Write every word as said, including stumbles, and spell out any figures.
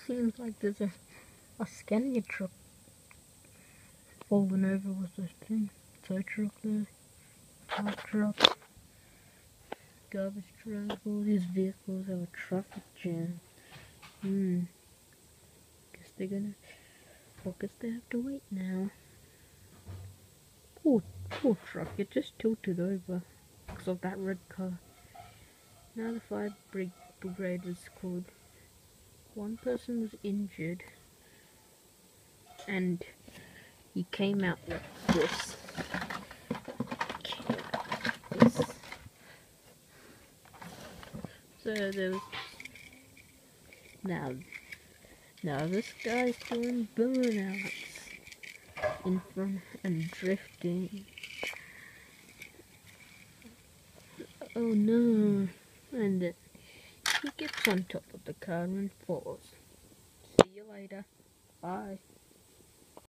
seems like there's a, a Scania truck falling over with this thing. Tow truck there, fire truck, garbage truck, all these vehicles have a traffic jam. Hmm. Guess they're gonna, well, guess they have to wait now. Poor, poor truck, it just tilted over because of that red car. Now the fire brigade was called. One person was injured, and he came out like this. this. So there was now, now this guy's doing burnouts in front and drifting. Oh no! And uh, he gets on top of the car and falls. See you later. Bye.